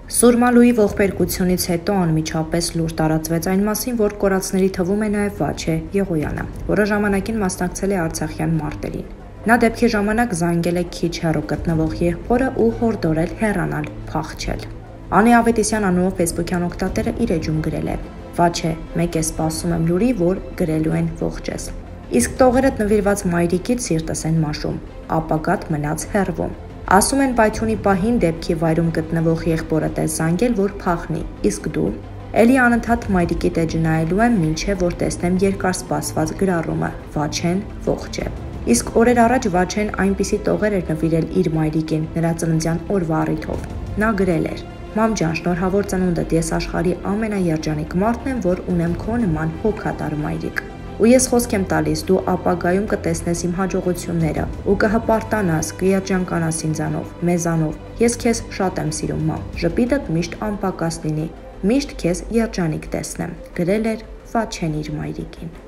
Սուրմալուի ողբերգությունից հետո անմիջապես լուր տարածվեց այն մասին, որ կորածների թվում է նաև Վաչե Եղոյանը, որը ժամանակին մասնակցել է արցախյան մարտերին։ Նա դեպքի ժամանակ զանգել է քիչ հեռու գտնվող եղբորը ու հորդորել հեռանալ, փախչել։ Անի Ավետիսյան անունով ֆեյսբուքյան օգտատերը իր էջում գրել է. «Վաչե, մեկ է սպասում եմ լուրի, որ գրելու են ողջես։ Իսկ տողերդ նվիրված մայրիկից սիրտս են մաշում, ապագատ մնաց հեռվում։ Ասում են պայթյունի պահին դեպքի վայրում գտնվող եղբորդ է զանգել, որ փախնի, իսկ դու։ Էլի անընդհատ մայրիկիդ էջը նայելու եմ, մինչև որ տեսնեմ երկար սպասված գրառումը, Վաչեն ողջ է»։ Իսկ օրեր առաջ Վաչեն այնպիսի տողեր էր նվիրել իր մայրիկին նրա ծննդյան օրվա առիթով։ Նա գրել էր. «Մամ ջան, շնորհավոր ծնունդդ, ես աշխարհի ամենաերջանիկ մարդն եմ, որ ունեմ քո նման հոգատար մայրիկ։ Ու ես խոսք եմ տալիս, դու ապագայում կտեսնես իմ հաջողությունները ու կհպարտանաս, կերջանկանաս ինձանով, մեզանով։ Ես քեզ շատ եմ սիրում, մամ։ Ժպիտդ միշտ անպակաս լինի, միշտ քեզ երջանիկ տեսնեմ», գրել էր Վաչեն իր մայրիկին։